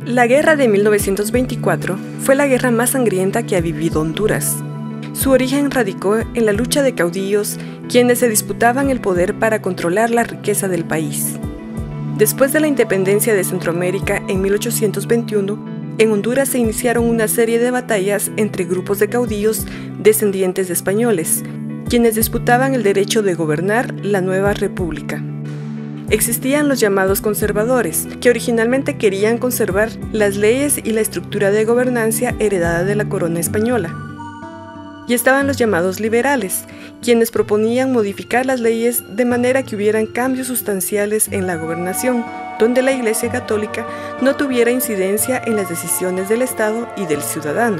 La guerra de 1924 fue la guerra más sangrienta que ha vivido Honduras. Su origen radicó en la lucha de caudillos, quienes se disputaban el poder para controlar la riqueza del país. Después de la independencia de Centroamérica en 1821, en Honduras se iniciaron una serie de batallas entre grupos de caudillos descendientes de españoles, quienes disputaban el derecho de gobernar la nueva república. Existían los llamados conservadores, que originalmente querían conservar las leyes y la estructura de gobernancia heredada de la corona española. Y estaban los llamados liberales, quienes proponían modificar las leyes de manera que hubieran cambios sustanciales en la gobernación, donde la Iglesia Católica no tuviera incidencia en las decisiones del Estado y del ciudadano.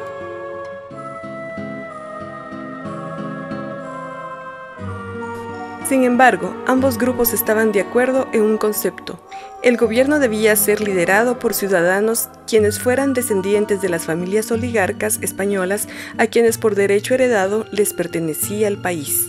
Sin embargo, ambos grupos estaban de acuerdo en un concepto. El gobierno debía ser liderado por ciudadanos quienes fueran descendientes de las familias oligarcas españolas a quienes por derecho heredado les pertenecía el país.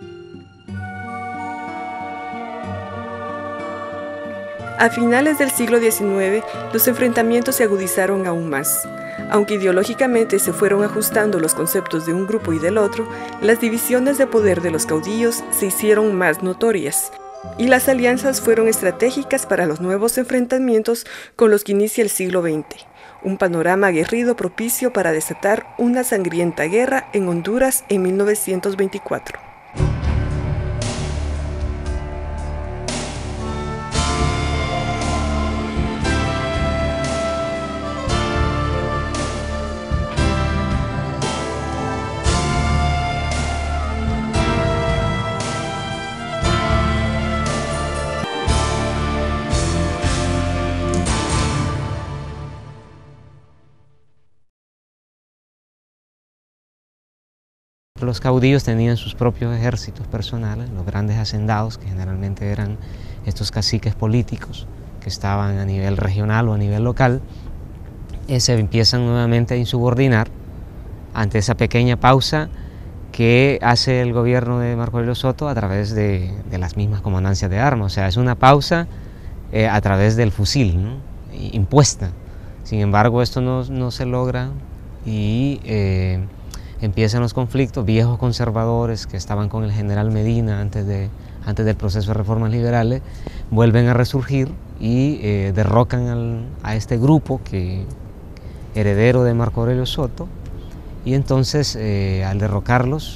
A finales del siglo XIX, los enfrentamientos se agudizaron aún más. Aunque ideológicamente se fueron ajustando los conceptos de un grupo y del otro, las divisiones de poder de los caudillos se hicieron más notorias, y las alianzas fueron estratégicas para los nuevos enfrentamientos con los que inicia el siglo XX, un panorama aguerrido propicio para desatar una sangrienta guerra en Honduras en 1924. Los caudillos tenían sus propios ejércitos personales, los grandes hacendados, que generalmente eran estos caciques políticos que estaban a nivel regional o a nivel local, se empiezan nuevamente a insubordinar ante esa pequeña pausa que hace el gobierno de Marco Aurelio Soto a través de las mismas comandancias de armas. O sea, es una pausa a través del fusil, ¿no? Impuesta. Sin embargo, esto no se logra y empiezan los conflictos. Viejos conservadores que estaban con el general Medina antes del proceso de reformas liberales vuelven a resurgir y derrocan a este grupo heredero de Marco Aurelio Soto, y entonces al derrocarlos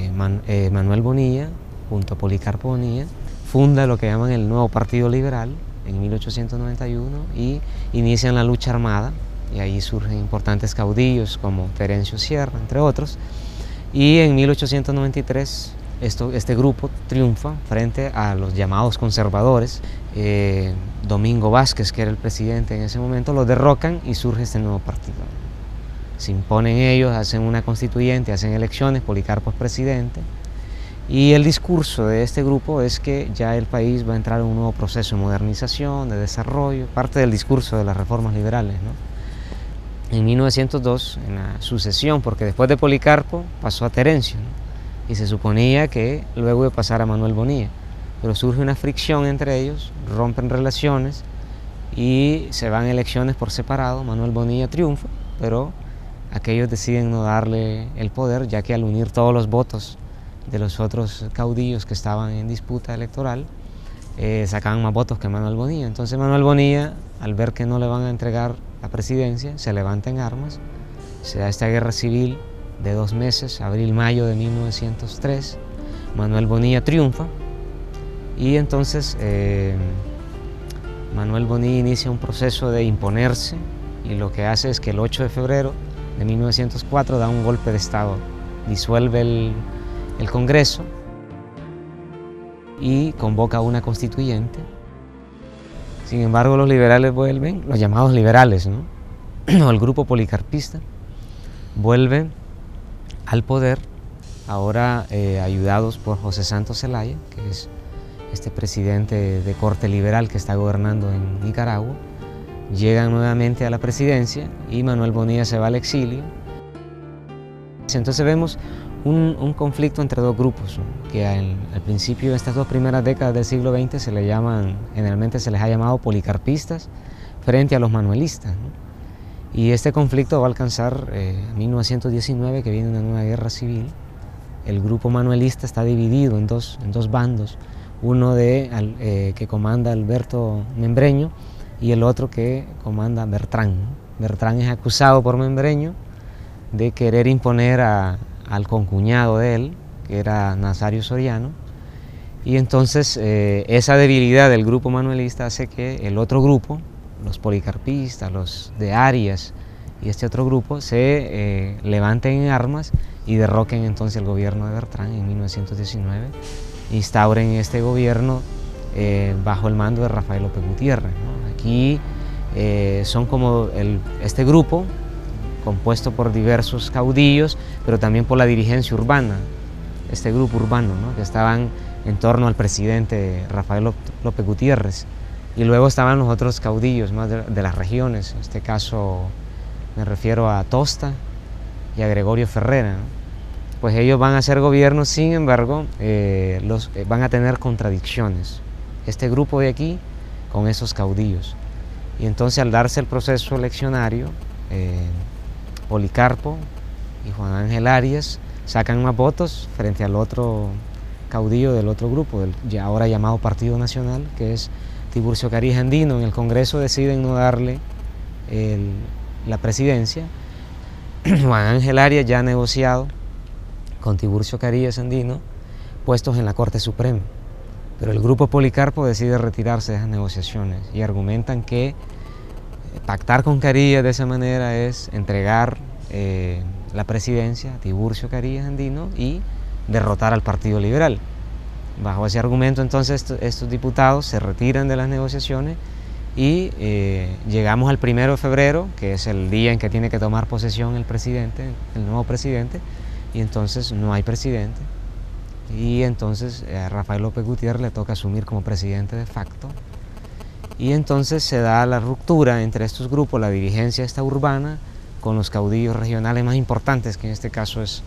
Manuel Bonilla junto a Policarpo Bonilla funda lo que llaman el nuevo Partido Liberal en 1891 y inician la lucha armada. Y ahí surgen importantes caudillos como Terencio Sierra, entre otros. Y en 1893 este grupo triunfa frente a los llamados conservadores. Domingo Vázquez, que era el presidente en ese momento, los derrocan y surge este nuevo partido. Se imponen ellos, hacen una constituyente, hacen elecciones, Policarpo es presidente. Y el discurso de este grupo es que ya el país va a entrar en un nuevo proceso de modernización, de desarrollo, parte del discurso de las reformas liberales, ¿no? En 1902, en la sucesión, porque después de Policarpo pasó a Terencio, ¿no? Y se suponía que luego iba a pasar a Manuel Bonilla, pero surge una fricción entre ellos, rompen relaciones y se van a elecciones por separado. Manuel Bonilla triunfa, pero aquellos deciden no darle el poder, ya que al unir todos los votos de los otros caudillos que estaban en disputa electoral, sacaban más votos que Manuel Bonilla. Entonces Manuel Bonilla, al ver que no le van a entregar la presidencia, se levanta en armas, se da esta guerra civil de 2 meses, abril-mayo de 1903, Manuel Bonilla triunfa y entonces Manuel Bonilla inicia un proceso de imponerse y lo que hace es que el 8 de febrero de 1904 da un golpe de Estado, disuelve el Congreso y convoca una constituyente. Sin embargo, los liberales vuelven, los llamados liberales, ¿no? O el grupo policarpista, vuelven al poder, ahora ayudados por José Santos Zelaya, que es este presidente de corte liberal que está gobernando en Nicaragua. Llegan nuevamente a la presidencia y Manuel Bonilla se va al exilio. Entonces vemos un conflicto entre dos grupos, ¿no? Que al principio, en estas 2 primeras décadas del siglo XX, generalmente se les ha llamado policarpistas frente a los manuelistas, ¿no? Y este conflicto va a alcanzar 1919, que viene una nueva guerra civil. El grupo manuelista está dividido en dos bandos, uno que comanda Alberto Membreño y el otro que comanda Bertrán. Bertrán es acusado por Membreño de querer imponer al concuñado de él, que era Nazario Soriano, y entonces esa debilidad del grupo manuelista hace que el otro grupo, los policarpistas, los de Arias y este otro grupo, se levanten en armas y derroquen entonces el gobierno de Bertrán en 1919, instauren este gobierno bajo el mando de Rafael López Gutiérrez, ¿no? Aquí son como este grupo, compuesto por diversos caudillos, pero también por la dirigencia urbana, este grupo urbano, ¿no? Que estaban en torno al presidente Rafael López Gutiérrez. Y luego estaban los otros caudillos más de las regiones, en este caso me refiero a Tosta y a Gregorio Ferrera, ¿no? Pues ellos van a hacer gobierno, sin embargo, van a tener contradicciones, este grupo de aquí con esos caudillos. Y entonces al darse el proceso eleccionario, Policarpo y Juan Ángel Arias sacan más votos frente al otro caudillo del otro grupo, del ahora llamado Partido Nacional, que es Tiburcio Carías Andino. En el Congreso deciden no darle la presidencia. Juan Ángel Arias ya ha negociado con Tiburcio Carías Andino puestos en la Corte Suprema, pero el grupo Policarpo decide retirarse de esas negociaciones y argumentan que pactar con Carías de esa manera es entregar la presidencia a Tiburcio Carías Andino y derrotar al Partido Liberal. Bajo ese argumento, entonces, estos diputados se retiran de las negociaciones y llegamos al 1 de febrero, que es el día en que tiene que tomar posesión el presidente, el nuevo presidente, y entonces no hay presidente. Y entonces a Rafael López Gutiérrez le toca asumir como presidente de facto. Y entonces se da la ruptura entre estos grupos, la dirigencia esta urbana, con los caudillos regionales más importantes, que en este caso es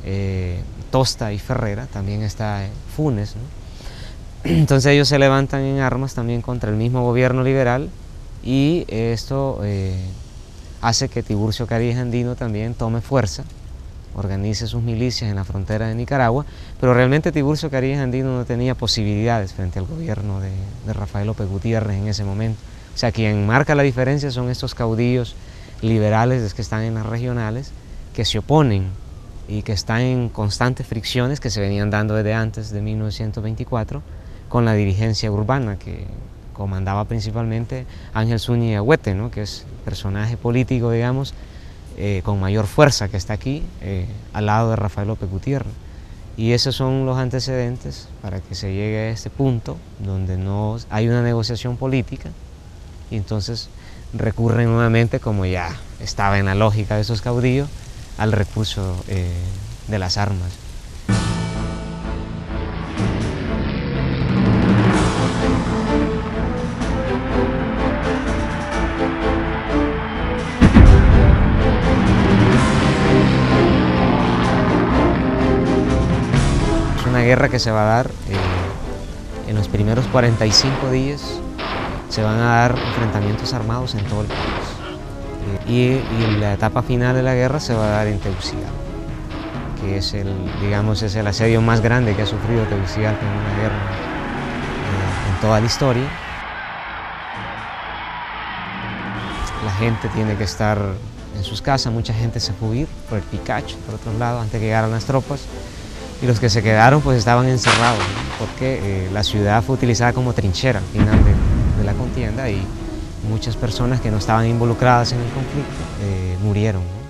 Tosta y Ferrera, también está Funes, ¿no? Entonces ellos se levantan en armas también contra el mismo gobierno liberal, y esto hace que Tiburcio Carías Andino también tome fuerza, organice sus milicias en la frontera de Nicaragua, pero realmente Tiburcio Carías Andino no tenía posibilidades frente al gobierno de Rafael López Gutiérrez en ese momento. O sea, quien marca la diferencia son estos caudillos liberales que están en las regionales, que se oponen y que están en constantes fricciones que se venían dando desde antes de 1924 con la dirigencia urbana, que comandaba principalmente Ángel Zúñiga Huete, ¿no? Que es el personaje político, digamos, con mayor fuerza que está aquí, al lado de Rafael López Gutiérrez. Y esos son los antecedentes para que se llegue a este punto donde no hay una negociación política, y entonces recurren nuevamente, como ya estaba en la lógica de esos caudillos, al recurso de las armas. Es una guerra que se va a dar en los primeros 45 días, se van a dar enfrentamientos armados en todo el país. Y la etapa final de la guerra se va a dar en Tegucigalpa, que es es el asedio más grande que ha sufrido Tegucigalpa en una guerra en toda la historia. La gente tiene que estar en sus casas, mucha gente se fue a huir por el Picacho, por otro lado, antes que llegaran las tropas, y los que se quedaron pues estaban encerrados, ¿no? Porque la ciudad fue utilizada como trinchera al final de la contienda, y muchas personas que no estaban involucradas en el conflicto murieron, ¿no?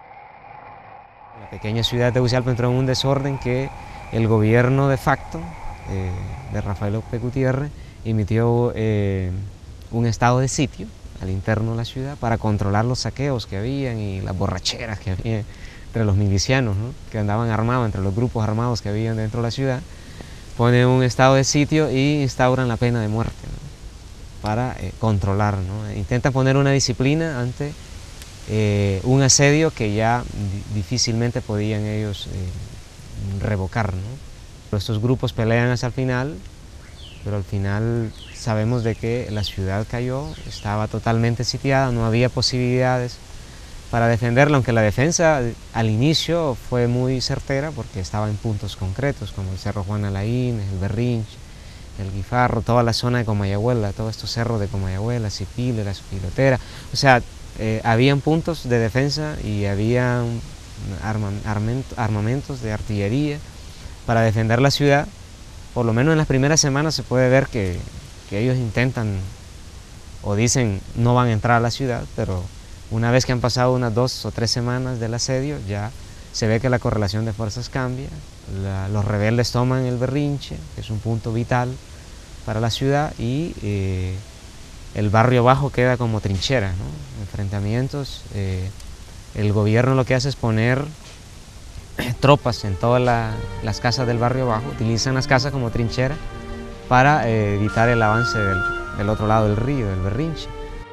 La pequeña ciudad de Tegucigalpa entró en un desorden que el gobierno de facto de Rafael López Gutiérrez, emitió un estado de sitio al interno de la ciudad para controlar los saqueos que habían y las borracheras que había entre los milicianos, ¿no?, que andaban armados, entre los grupos armados que habían dentro de la ciudad. Ponen un estado de sitio y instauran la pena de muerte, ¿no?, para controlar, ¿no? Intentan poner una disciplina ante un asedio que ya difícilmente podían ellos revocar, ¿no? Estos grupos pelean hasta el final, pero al final sabemos de que la ciudad cayó, estaba totalmente sitiada, no había posibilidades para defenderla, aunque la defensa al inicio fue muy certera porque estaba en puntos concretos como el Cerro Juan Alain, el Berrinche, el Guifarro, toda la zona de Comayagüela, todos estos cerros de Comayagüela, Cipile, la Pilotera. O sea, habían puntos de defensa y había armamentos de artillería para defender la ciudad. Por lo menos en las primeras semanas se puede ver que ellos intentan o dicen no van a entrar a la ciudad, pero una vez que han pasado unas 2 o 3 semanas del asedio, ya se ve que la correlación de fuerzas cambia, los rebeldes toman el Berrinche, que es un punto vital para la ciudad, y el barrio bajo queda como trinchera, ¿no? Enfrentamientos. El gobierno lo que hace es poner tropas en todas las casas del barrio bajo, utilizan las casas como trinchera para evitar el avance del otro lado del río, del Berrinche.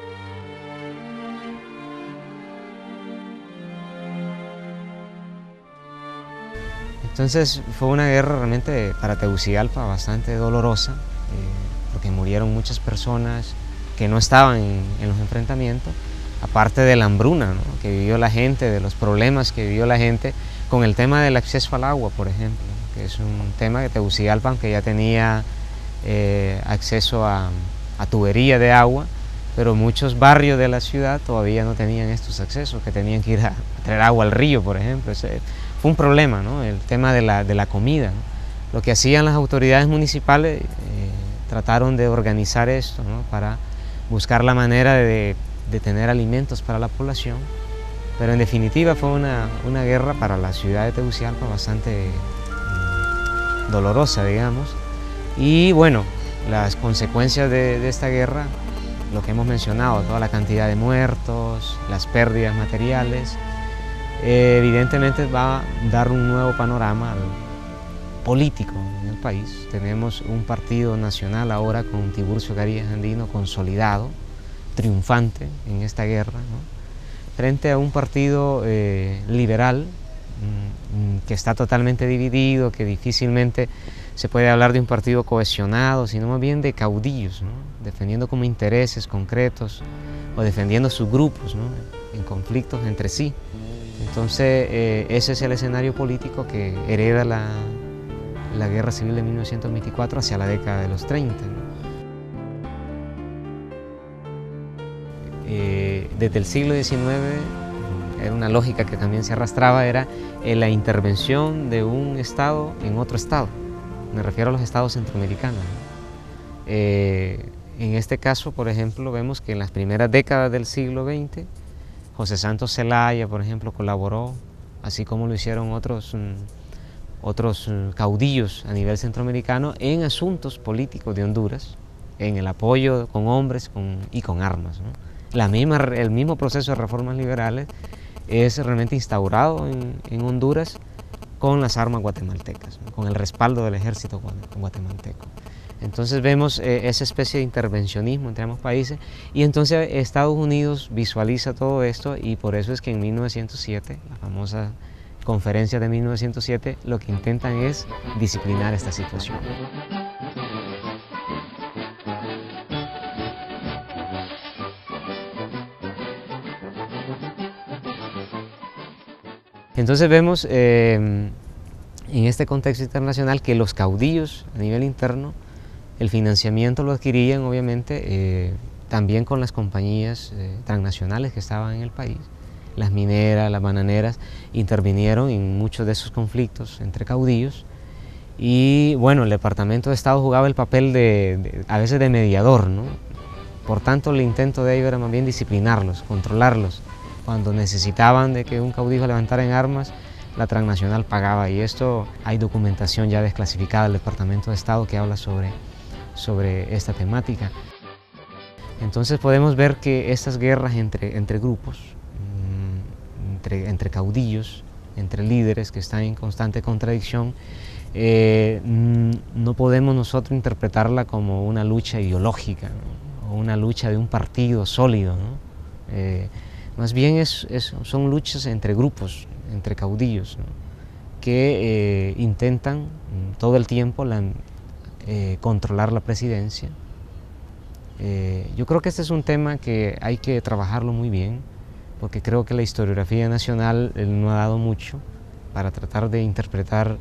Entonces fue una guerra realmente para Tegucigalpa bastante dolorosa, porque murieron muchas personas que no estaban en los enfrentamientos, aparte de la hambruna, ¿no?, que vivió la gente, de los problemas que vivió la gente con el tema del acceso al agua, por ejemplo, que es un tema que Tegucigalpa, aunque ya tenía acceso a tubería de agua, pero muchos barrios de la ciudad todavía no tenían estos accesos, que tenían que ir a traer agua al río, por ejemplo. Fue un problema, ¿no?, el tema de la comida, ¿no? Lo que hacían las autoridades municipales, trataron de organizar esto, ¿no?, para buscar la manera de tener alimentos para la población, pero en definitiva fue una guerra para la ciudad de Tegucigalpa bastante dolorosa, digamos. Y bueno, las consecuencias de esta guerra, lo que hemos mencionado, toda la cantidad de muertos, las pérdidas materiales, evidentemente va a dar un nuevo panorama político en el país. Tenemos un partido nacional ahora con Tiburcio Carías Andino consolidado, triunfante en esta guerra, ¿no?, frente a un partido liberal que está totalmente dividido, que difícilmente se puede hablar de un partido cohesionado, sino más bien de caudillos, ¿no?, defendiendo como intereses concretos o defendiendo sus grupos, ¿no?, en conflictos entre sí. Entonces ese es el escenario político que hereda la Guerra Civil de 1924 hacia la década de los 30, ¿no? Desde el siglo XIX, era una lógica que también se arrastraba, era la intervención de un Estado en otro Estado. Me refiero a los Estados centroamericanos, ¿no? En este caso, por ejemplo, vemos que en las primeras décadas del siglo XX, José Santos Zelaya, por ejemplo, colaboró, así como lo hicieron otros caudillos a nivel centroamericano, en asuntos políticos de Honduras, en el apoyo con hombres y con armas, ¿no? El mismo proceso de reformas liberales es realmente instaurado en Honduras con las armas guatemaltecas, ¿no?, con el respaldo del ejército guatemalteco. Entonces vemos esa especie de intervencionismo entre ambos países, y entonces Estados Unidos visualiza todo esto, y por eso es que en 1907, la famosa conferencia de 1907, lo que intentan es disciplinar esta situación. Entonces vemos en este contexto internacional que los caudillos a nivel interno, el financiamiento lo adquirían obviamente también con las compañías transnacionales que estaban en el país. Las mineras, las bananeras intervinieron en muchos de esos conflictos entre caudillos, y bueno, el Departamento de Estado jugaba el papel a veces de mediador, ¿no? Por tanto, el intento de ellos era más bien disciplinarlos, controlarlos. Cuando necesitaban de que un caudillo levantara en armas, la transnacional pagaba, y esto hay documentación ya desclasificada del Departamento de Estado que habla sobre esta temática. Entonces podemos ver que estas guerras entre grupos, entre caudillos, entre líderes que están en constante contradicción, no podemos nosotros interpretarla como una lucha ideológica, ¿no? O una lucha de un partido sólido, ¿no? Más bien son luchas entre grupos, entre caudillos, ¿no? Que intentan todo el tiempo controlar la presidencia. Yo creo que este es un tema que hay que trabajarlo muy bien, porque creo que la historiografía nacional no ha dado mucho para tratar de interpretar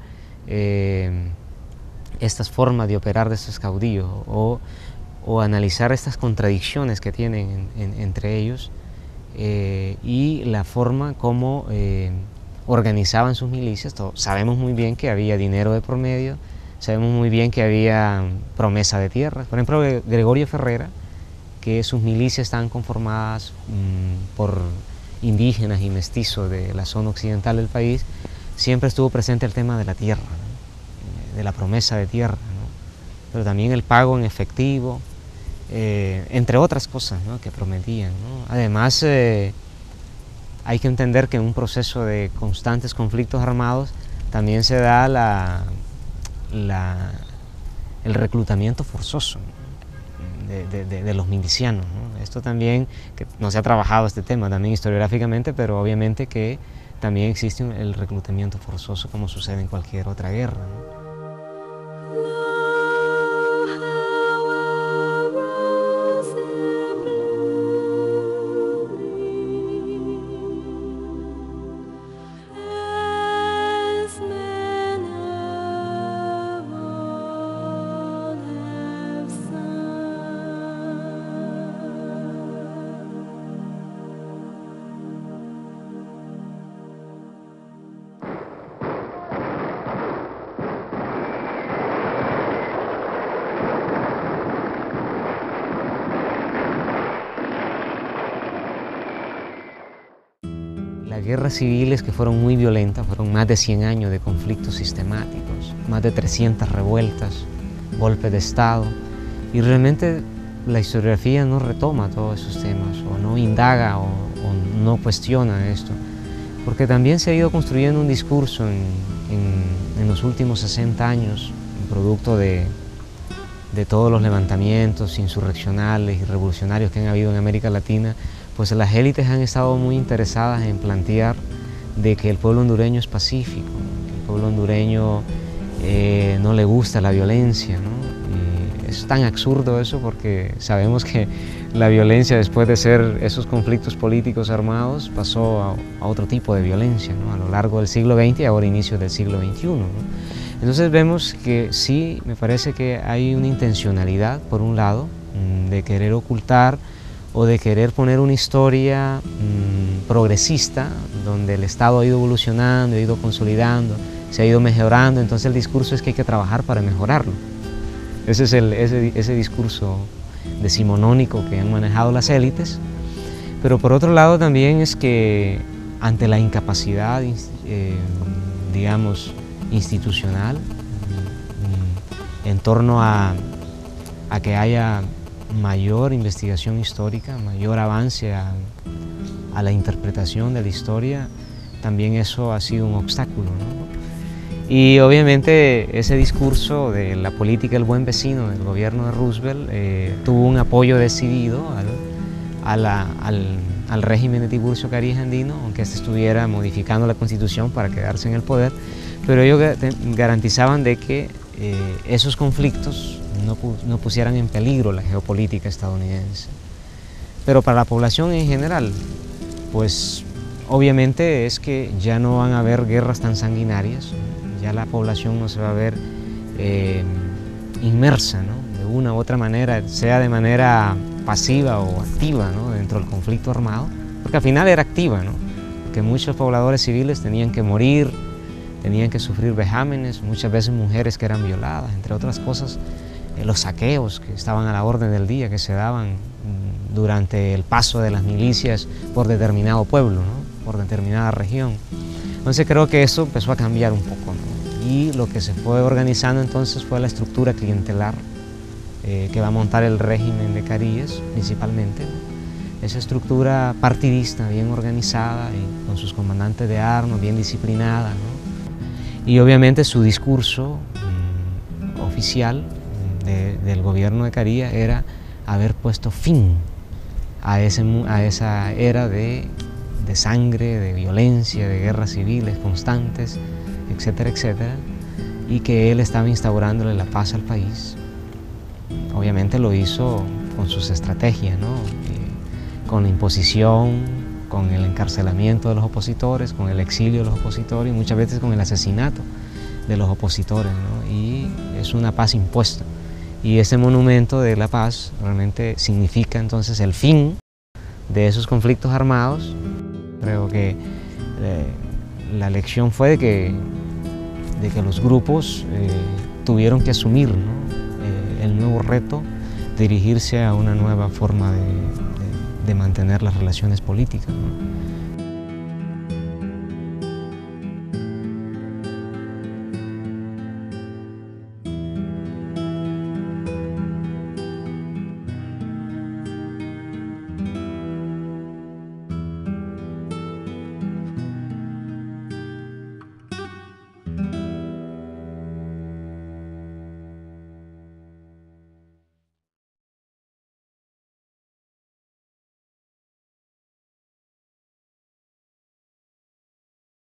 estas formas de operar de estos caudillos o analizar estas contradicciones que tienen entre ellos y la forma como organizaban sus milicias. Sabemos muy bien que había dinero de por medio, sabemos muy bien que había promesa de tierras. Por ejemplo, Gregorio Ferrera, que sus milicias estaban conformadas por indígenas y mestizos de la zona occidental del país, siempre estuvo presente el tema de la tierra, ¿no? De la promesa de tierra, ¿no? Pero también el pago en efectivo, entre otras cosas, ¿no? Que prometían, ¿no? Además, hay que entender que en un proceso de constantes conflictos armados también se da el reclutamiento forzoso, ¿no? de los milicianos, ¿no? Esto también, que no se ha trabajado este tema también historiográficamente, pero obviamente que también existe el reclutamiento forzoso como sucede en cualquier otra guerra, ¿no? Las guerras civiles, que fueron muy violentas, fueron más de 100 años de conflictos sistemáticos, más de 300 revueltas, golpes de Estado, y realmente la historiografía no retoma todos esos temas, o no indaga o no cuestiona esto, porque también se ha ido construyendo un discurso en los últimos 60 años, producto de todos los levantamientos insurreccionales y revolucionarios que han habido en América Latina. Pues las élites han estado muy interesadas en plantear de que el pueblo hondureño es pacífico, que el pueblo hondureño no le gusta la violencia, ¿no? Y es tan absurdo eso, porque sabemos que la violencia, después de ser esos conflictos políticos armados, pasó a otro tipo de violencia, ¿no? A lo largo del siglo XX y ahora inicios del siglo XXI, ¿no? Entonces vemos que sí, me parece que hay una intencionalidad, por un lado, de querer ocultar o de querer poner una historia progresista, donde el Estado ha ido evolucionando, ha ido consolidando, se ha ido mejorando. Entonces el discurso es que hay que trabajar para mejorarlo. Ese es ese discurso decimonónico que han manejado las élites. Pero por otro lado también es que ante la incapacidad, digamos, institucional, en torno a que haya mayor investigación histórica, mayor avance a la interpretación de la historia, también eso ha sido un obstáculo, ¿no? Y obviamente ese discurso de la política del buen vecino del gobierno de Roosevelt tuvo un apoyo decidido al régimen de Tiburcio Carías Andino, aunque este estuviera modificando la Constitución para quedarse en el poder, pero ellos garantizaban de que esos conflictos no pusieran en peligro la geopolítica estadounidense. Pero para la población en general, pues obviamente es que ya no van a haber guerras tan sanguinarias, ya la población no se va a ver inmersa, ¿no? De una u otra manera, sea de manera pasiva o activa, ¿no? Dentro del conflicto armado, porque al final era activa, ¿no? Porque muchos pobladores civiles tenían que morir, tenían que sufrir vejámenes, muchas veces mujeres que eran violadas, entre otras cosas, los saqueos que estaban a la orden del día, que se daban durante el paso de las milicias por determinado pueblo, ¿no? Por determinada región. Entonces creo que eso empezó a cambiar un poco, ¿no? Y lo que se fue organizando entonces fue la estructura clientelar que va a montar el régimen de Caríes principalmente, ¿no? Esa estructura partidista, bien organizada y con sus comandantes de armas, bien disciplinada, ¿no? Y obviamente su discurso oficial del gobierno de Carías era haber puesto fin a esa era de sangre, de violencia, de guerras civiles constantes, etcétera, etcétera, y que él estaba instaurándole la paz al país. Obviamente lo hizo con sus estrategias, ¿no? Con la imposición, con el encarcelamiento de los opositores, con el exilio de los opositores y muchas veces con el asesinato de los opositores, ¿no? Y es una paz impuesta. Y ese monumento de la paz realmente significa entonces el fin de esos conflictos armados. Creo que la lección fue de que los grupos tuvieron que asumir, ¿no? El nuevo reto, dirigirse a una nueva forma de mantener las relaciones políticas, ¿no?